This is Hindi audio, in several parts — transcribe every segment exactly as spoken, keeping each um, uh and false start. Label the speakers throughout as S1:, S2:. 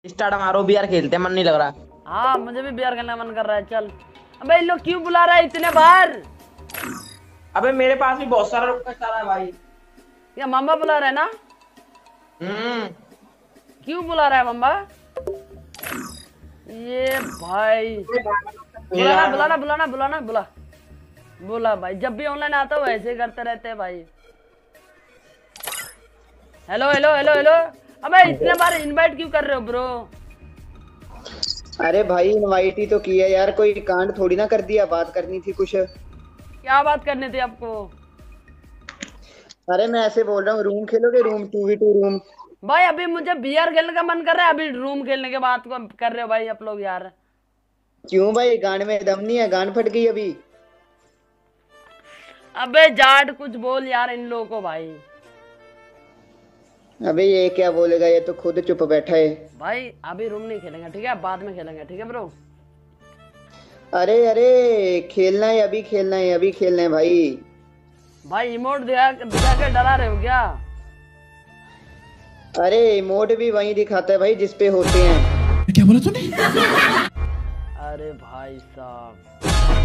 S1: स्टार्ट मारो, बियर खेलते हैं, मन नहीं लग रहा।
S2: हाँ मुझे भी बियर खेलने का मन कर रहा है, चल। अबे इन लोग क्यों बुला रहा है इतने बार?
S1: अबे मेरे पास भी बहुत सारा रुपया सारा है भाई।
S2: क्या मम्मा बुला रहा है ना?
S1: हम्म।
S2: क्यों बुला रहा है मम्मा? ये भाई बुलाना
S1: यार
S2: बुलाना बुलाना बुलाना बुला बुला भाई, जब भी ऑनलाइन आता हूँ ऐसे ही करते रहते हैं भाई। Hello hello hello hello. अबे इतने बार इनवाइट क्यों कर रहे हो ब्रो?
S3: अरे भाई इनवाइट ही तो किया यार, कोई कांड थोड़ी ना कर दिया, बात करनी थी कुछ।
S2: क्या बात करनी थी आपको?
S3: अरे मैं ऐसे बोल रहा हूँ, रूम खेलोगे? Room two v two room.
S2: भाई अभी मुझे बियर खेलने का मन कर रहा है, अभी रूम खेलने के बाद को कर रहे हो भाई आप लोग यार।
S3: क्यों भाई, गांड में दम नहीं है? गांड फट गई अभी।
S2: अबे जाट कुछ बोल यार इन लोगों को भाई।
S3: अबे ये क्या बोलेगा, ये तो खुद चुप बैठा है।
S2: भाई अभी रूम नहीं खेलेंगे ठीक है, बाद में खेलेंगे ठीक है ब्रो।
S3: अरे अरे, खेलना है अभी, खेलना है अभी, खेलना है भाई।
S2: भाई इमोट दिखा दिखा के डरा रहे हो क्या?
S3: अरे इमोट भी वही दिखाता है भाई जिस पे होते हैं।
S4: क्या बोला तूने?
S2: अरे भाई साहब।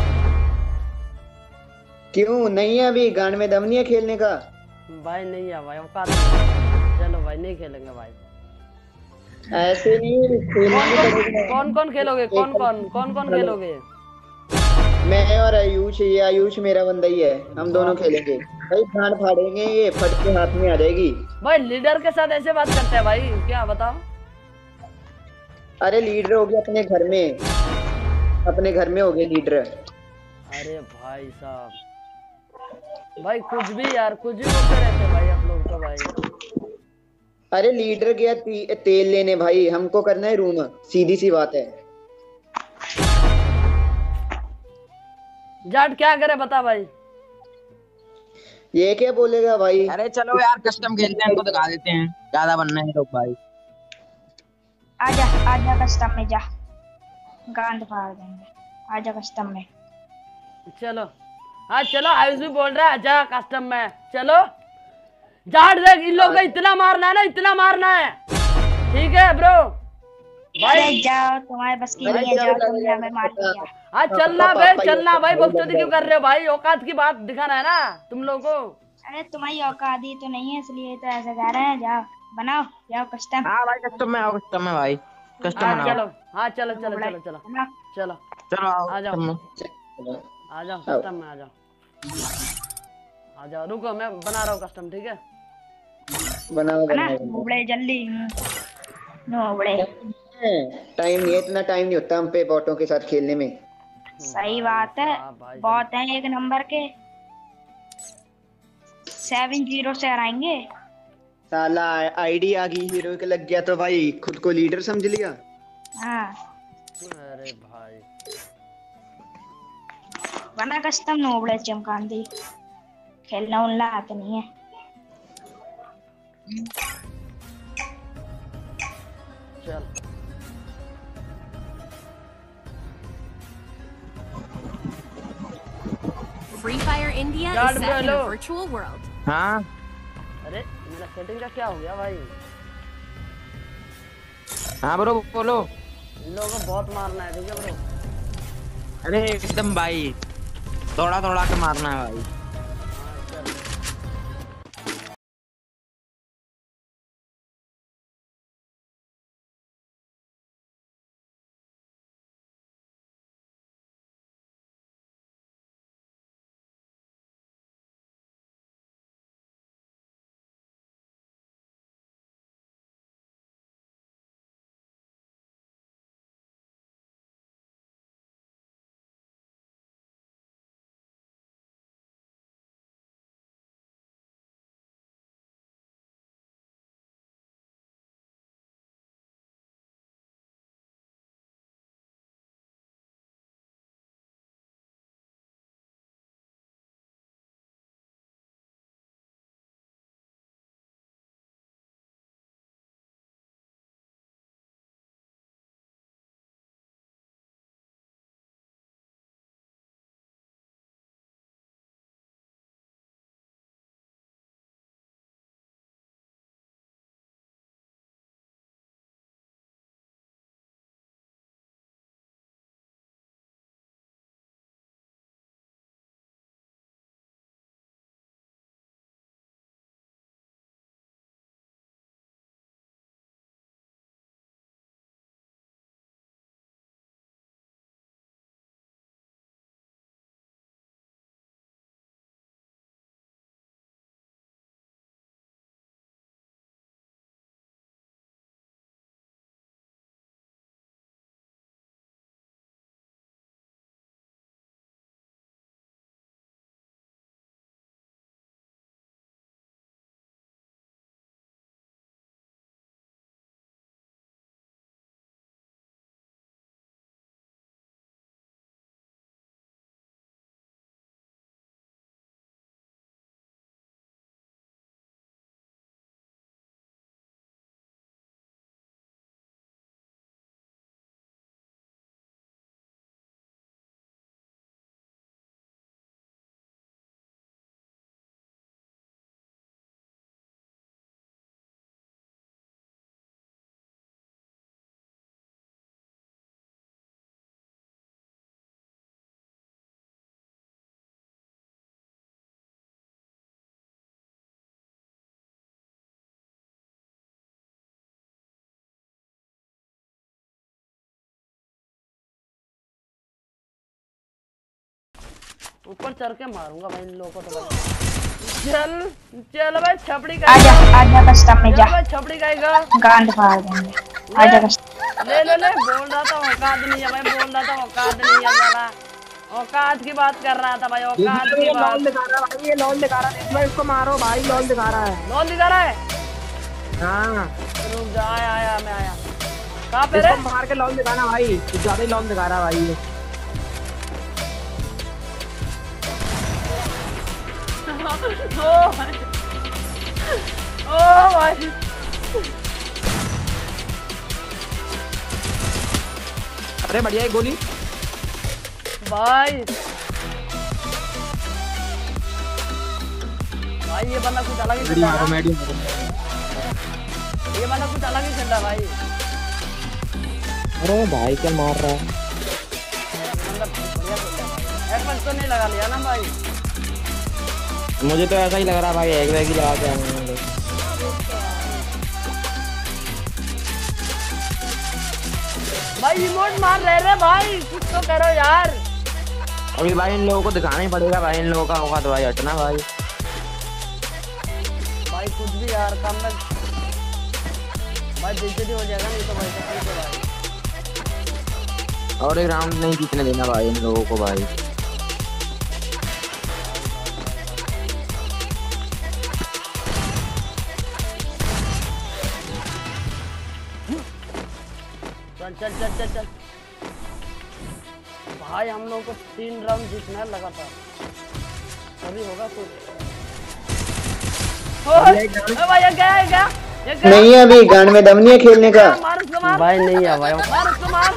S3: क्यों नहीं है अभी? गांड में दम नहीं है खेलने का?
S2: भाई नहीं है भाई, औकात नहीं है। चलो भाई नहीं खेलेंगे भाई।
S3: ऐसे नहीं, खेलना
S2: कौन
S3: भी
S2: कौन
S3: पड़ेगा।
S2: कौन कौन खेलोगे? कौन कौन कौन कौन खेलोगे?
S3: मैं और आयुष, ये आयुष मेरा बंदा ही है, हम दोनों खेलेंगे भाई। गांड फाड़ेंगे, ये फट के हाथ में आ जाएगी।
S2: भाई लीडर के साथ ऐसे बात करते हैं भाई, क्या बताओ?
S3: अरे लीडर हो गया अपने घर में, अपने घर में हो गए लीडर।
S2: अरे भाई साहब, भाई कुछ भी यार, कुछ भी बोलते रहते हैं भाई आप लोग तो भाई।
S3: अरे लीडर गया ती, तेल लेने भाई, हमको करना है रूम, सीधी सी बात है।
S2: जाट क्या करे बता भाई।
S3: ये क्या बोलेगा भाई?
S1: अरे चलो यार, कस्टम खेलते हैं, इनको दिखा देते हैं, ज्यादा बनना है लोग भाई।
S5: आजा आजा कस्टम में जा, गांड फाड़ देंगे। आजा कस्टम में।
S2: चलो हाँ चलो, आयुष भी बोल रहा है अच्छा कस्टम में चलो। जाट देख, इन लोगों को इतना मारना है ना, इतना मारना है ठीक है ब्रो।
S5: भाई जाओ, तुम्हारे बस की नहीं है, जाओ तुमने हमें मार दिया।
S2: हाँ चलना भाई, चलना भाई, बकचोदी क्यों कर रहे हो भाई? औकात की बात दिखाना है ना तुम लोगों को।
S5: अरे तुम्हारी औकात ही तो नहीं है, इसलिए तो ऐसे कह रहे हैं। जाओ बनाओ, जाओ कस्टम।
S1: हाँ भाई, कस्टम में आओ, कस्टम में भाई, कस्टम
S2: हाँ
S1: बनाओ।
S2: चलो हाँ चलो चलो चलो चलो
S5: बनाओ।
S2: चलो
S1: चलो आओ
S2: आ जाओ,
S1: कस्टम में।
S2: आ जाओ
S3: आओ।
S2: कस्टम में आ जाओ। आ जाओ, रुको मैं बना रहा हूँ कस्टम ठीक है।
S3: बनाओ
S5: बना
S3: बनाओ बनाओ।
S5: नोबड़े जल्दी, नोबड़े।
S3: टाइम नहीं है, इतना टाइम नहीं होता हम पे बॉटों के साथ खेलने में।
S5: सही
S2: भाई
S5: बात है,
S2: साहब, भाई साहब।
S5: बहुत है एक नंबर के, सेवन जीरो से हराएंगे।
S3: साला आईडी आ गई, हीरो के लग गया तो भाई खुद को लीडर समझ लिया।
S5: हाँ
S2: अरे भाई
S5: बना कस्टम, नोबड़े चमकान दी। खेलना उल्ला आता नहीं है।
S2: चल
S6: Free Fire India
S2: God,
S6: is set in
S2: hello.
S6: a virtual world.
S1: हाँ
S2: अरे मेरा सेटिंग का क्या हो गया भाई?
S1: हाँ ब्रो बोलो।
S2: इन लोगों को बहुत मारना है ठीक है ब्रो।
S1: अरे एकदम भाई, दौड़ा दौड़ा के मारना है भाई।
S2: ऊपर चढ़ के मारूंगा भाई इन लोगों को तो भाई। चल चल भाई छपड़ी का
S5: आजा आजा कस्टम में जा,
S2: भाई छपड़ी खाएगा
S5: गांड फाड़ देंगे। आजा कस्टम।
S2: ले ले ले बोल रहा था औकात नहीं है भाई, बोल रहा था औकात नहीं है साला, औकात की बात कर रहा था भाई, औकात की
S1: ये
S2: बात।
S1: लॉल दिखा रहा है भाई, ये लॉल दिखा रहा है, इसमें इसको मारो भाई, लॉल दिखा रहा है।
S2: लॉल दिखा रहा है?
S1: हाँ
S2: रुक जा, आया आया मैं आया। कहाँ पे रे?
S1: इसको मार के लॉल दिखाना भाई, ज्यादा ही लॉल दिखा रहा है भाई ये।
S2: ओ भाई, ओ भाई
S1: अरे बढ़िया है गोली
S2: भाई। भाई ये बंदा कुछ अलग ही खेल रहा है, ये बंदा कुछ अलग ही खेल रहा है भाई।
S1: अरे भाई क्या मार रहा है,
S2: बंदा बढ़िया खेल रहा है भाई। एक पंच तो नहीं लगा लिया ना भाई?
S1: मुझे तो ऐसा ही लग रहा है भाई, एक बैग ही लगा के आएंगे।
S2: भाई रिमोट मार रहे रे भाई, कुछ तो करो यार।
S1: अभी भाई इन लोगों को दिखाना ही पड़ेगा भाई, इन लोगों का होगा तो भाई हटना भाई।
S2: भाई कुछ भी यार काम में भाई बेइज्जती हो जाएगा नहीं तो भाई कसम से भाई।
S1: और एक राउंड नहीं जीतने देना भाई इन लोगों को भाई।
S2: चल चल चल चल चल भाई, हम लोगों को तीन राउंड जीतना है लगातार, तभी होगा कुछ। ओ भाई ये गया ये गया ये गया।
S3: नहीं है अभी, गांड में दम नहीं है खेलने का।
S2: मार उसको मार
S4: भाई नहीं है भाई,
S2: मार उसको मार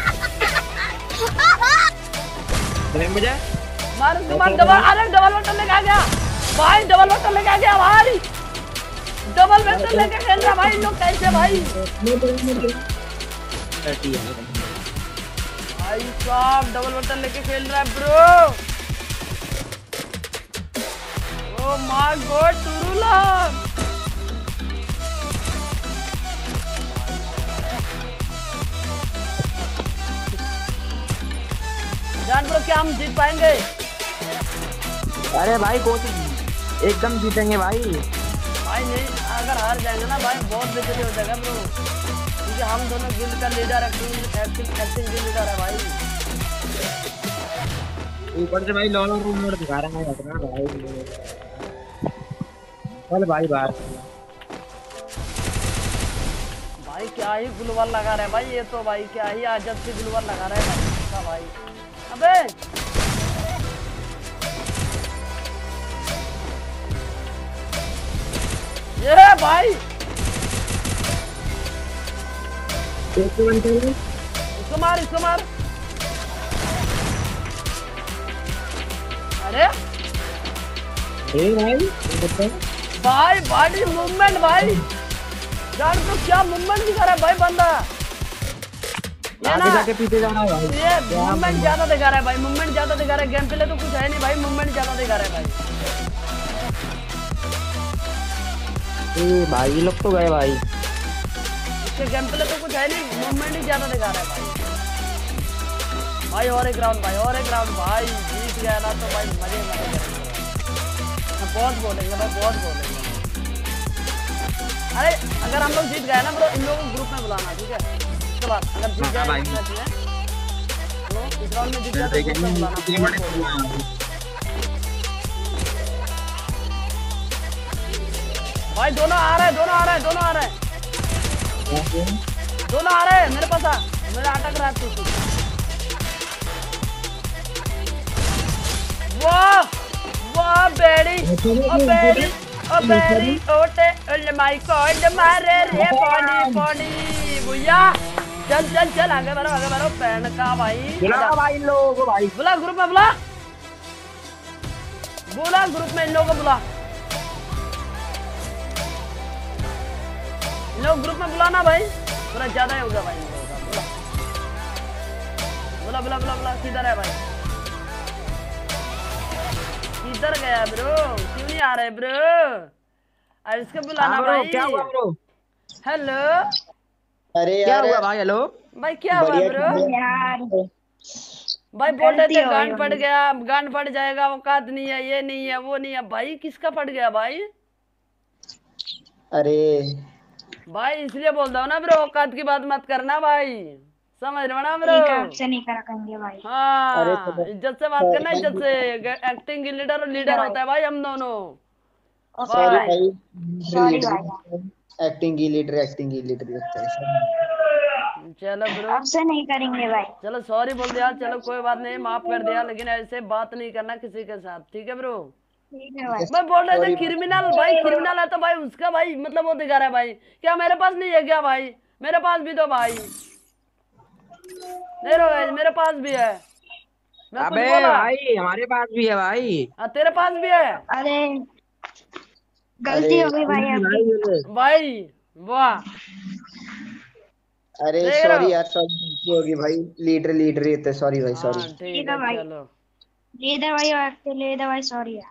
S1: मुझे
S2: मार उसको मार। डबल, अरे डबल बटन लेके आ गया भाई, डबल बटन लेके आ गया भाई, डबल बटन लेके खेल रहा भाई लोग कैसे भाई। भाई साहब डबल बटन लेके खेल रहा है ब्रो। ओ माय गॉड तुरुला। जान ब्रो क्या हम जीत पाएंगे?
S1: अरे भाई कोशिश एकदम जीतेंगे भाई।
S2: भाई नहीं, अगर हार जाएंगे ना भाई बहुत बेइज्जती हो जाएगा ब्रो, क्योंकि हम दोनों गिल्ड का leader acting acting acting leader है भाई।
S1: ऊपर से भाई लॉल और रूम दिखा रहा है हटना भाई। चल भाई बाहर
S2: भाई क्या ही ग्लूवाल लगा रहा है भाई, ये तो भाई क्या ही अजब से ग्लूवाल लगा रहा है भाई इसका भाई। अबे ये भाई इसको मार इसको मार। अरे
S1: भाई
S2: भाई बॉडी मूवमेंट भाई, जान तो क्या मूवमेंट दिखा रहा है भाई बंदा, ये ना
S1: जाके पीछे जाना है भाई।
S2: ये मूवमेंट ज्यादा दिखा रहा है भाई, मूवमेंट ज्यादा दिखा रहा है। गेम प्ले तो कुछ है नहीं भाई, मूवमेंट ज्यादा दिखा रहा है भाई।
S1: ए भाई ये लोग तो गए भाई,
S2: इसके गेम प्ले तो कुछ है नहीं, मूवमेंट ही ज्यादा दिखा रहा है भाई। भाई और एक राउंड भाई, और एक राउंड भाई, जीत गया ना तो भाई मजे मजे करेंगे, बहुत बोलेंगे भाई बहुत बोलेंगे। अरे अगर हम लोग जीत गए ना ब्रो, इन लोगों को ग्रुप में बुलाना ठीक है, उसके बाद अगर जीत गए इस मैच में तो इस राउंड में जीत गए तो ग्रुप में बुलाना। भाई दोनों आ रहे हैं, दोनों आ रहे हैं, दोनों आ रहे हैं, दोनों आ रहे हैं मेरे पास। आ मेरा अटक रहा है तू। वाह वाह बेड़ी ओ बेड़ी ओ बेड़ी ओटे ओले माय गॉड मारे रे बॉडी बॉडी भैया। चल चल चल आगे बढ़ो आगे बढ़ो पैन का भाई।
S1: बुला भाई इन लोगों को भाई,
S2: बुला ग्रुप में बुला, बुला ग्रुप में इन लोगों को बुला, इन लोग ग्रुप में बुलाना भाई, थोड़ा ज्यादा ही होगा भाई इन लोगों का। बुला बुला बुला बुला, किधर है भाई, किधर गया ब्रो, क्यों नहीं आ रहे ब्रो? अरे इसको बुलाना
S1: हाँ
S2: भाई।
S1: क्या हुआ ब्रो?
S2: हेलो
S3: अरे
S1: क्या
S3: यार
S1: हुआ भाई? हेलो
S2: भाई क्या हुआ
S3: बढ़िया
S2: ब्रो?
S3: ठीक है।
S5: यार
S2: भाई बोल रहे
S5: गलती
S2: थे
S5: हो
S2: गांड
S5: गई
S2: फट
S5: होगी।
S2: गया, गांड फट जाएगा, औकात नहीं है, ये नहीं है, वो नहीं है। भाई किसका फट गया भाई?
S3: अरे
S2: भाई इसलिए बोलता हूँ ना ब्रो, औकात की बात मत करना भाई, समझ रहे हो ना ब्रो?
S5: एक आपसे नहीं करा करेंगे भाई।
S3: अरे
S2: हाँ,
S3: तो
S2: इज्जत से बात करना, इज्जत से। एक्टिंग की लीडर और
S5: ठीक है
S2: लीडर
S5: भाई।
S2: होता है भाई हम दोनों।
S5: ओके
S3: सॉरी
S2: भाई
S3: भाई,
S5: सॉरी
S3: लीडर
S5: भाई।
S3: एक्टिंग की लीडर एक्टिंग की लीडर लगता है।
S2: चलो ब्रो,
S5: आपसे नहीं करेंगे भाई।
S2: चलो सॉरी बोल दिया, चलो कोई बात नहीं, माफ कर दिया, लेकिन ऐसे बात नहीं करना किसी के साथ, ठीक है ब्रो?
S5: ठीक है भाई।
S2: मैं बोल रहे थे
S3: सॉरी
S2: क्रिमिनल, भाई क्रिमिनल है तो भाई उसका भाई मतलब वो दिखा रहा है भाई, क्या मेरे पास नहीं है क्या भाई? मेरे पास भी तो भाई नहीं रो भाई, मेरे पास भी है, मैं कुछ
S1: अबे
S2: बोला?
S1: भाई हमारे पास भी है भाई।
S2: हाँ तेरे पास भी है
S5: अरे गलती
S3: अरे
S5: हो गई भाई आपकी।
S1: भाई ये
S2: भाई, वाह।
S3: अरे
S2: देख रहे हो?
S3: सॉरी यार, सॉरी गलती होगी भाई, लीडर लीडर ही होते, सॉरी भाई
S2: हाँ
S3: सॉरी।
S2: ठीक
S5: ठीक
S2: है
S5: है भाई।
S2: चलो।
S5: लीडर भाई और लीडर भाई सॉरी।